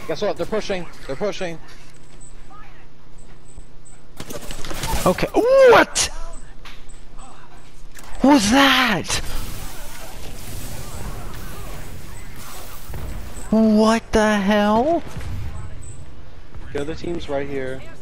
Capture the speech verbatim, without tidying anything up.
Guess what? They're pushing. They're pushing. Okay. What? What was that? What the hell? The other team's right here.